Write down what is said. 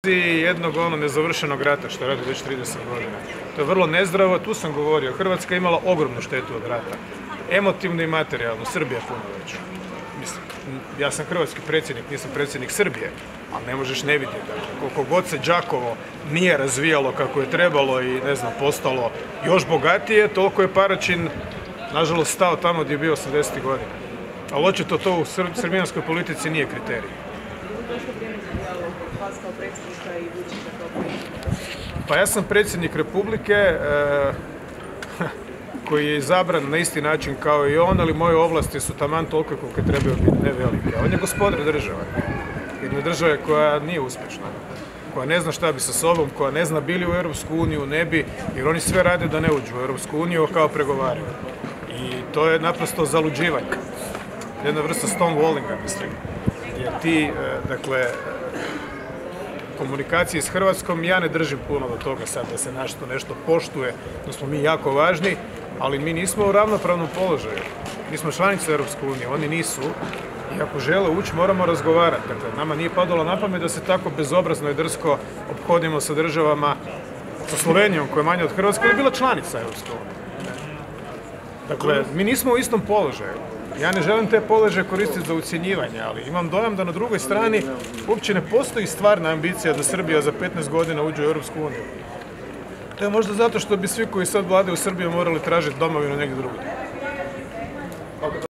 povijesti jednog nezavršenog rata što radi već 30 godina. To je vrlo nezdravo, tu sam govorio, Hrvatska je imala ogromnu štetu od rata. Emotivno i materijalno, Srbija puno već. Mislim, ja sam hrvatski predsjednik, nisam predsjednik Srbije, ali ne možeš ne vidjeti. Koliko god se Đakovo nije razvijalo kako je trebalo i postalo još bogatije, toliko je Paraćin, nažalost, stao tamo gdje je bio 80. godina. Ali očito to u srbijanskoj politici nije kriterij. Pa ja sam predsjednik Republike koji je izabran na isti način kao i on, ali moje ovlasti su taman toliko kolike trebaju biti, ne velike. On je gospodar države. Jedne države koja nije uspješna, koja ne zna šta bi sa sobom, koja ne zna bili u Europsku uniju, ne bi, jer oni sve rade da ne uđu u Europsku uniju kao pregovaraju. I to je naprosto zaluđivanje. Jedna vrsta stonewallinga, mislim. Jer ti, komunikacije s Hrvatskom, ja ne držim puno do toga sad da se nešto poštuje, da smo mi jako važni, ali mi nismo u ravnopravnom položaju. Mi smo članice Europske unije, oni nisu. I ako žele ući, moramo razgovarati. Dakle, nama nije padalo na pamet da se tako bezobrazno i drsko ophodimo sa državama, sa Slovenijom koja je manja od Hrvatske, ali je bila članica Europske unije. Dakle, mi nismo u istom položaju. Ja ne želim te položaje koristiti za ucjenjivanje, ali imam dojam da na drugoj strani uopće ne postoji stvarna ambicija da Srbija za 15 godina uđe u Europsku uniju. To je možda zato što bi svi koji sad vladaju u Srbiji morali tražiti domovinu negdje drugdje.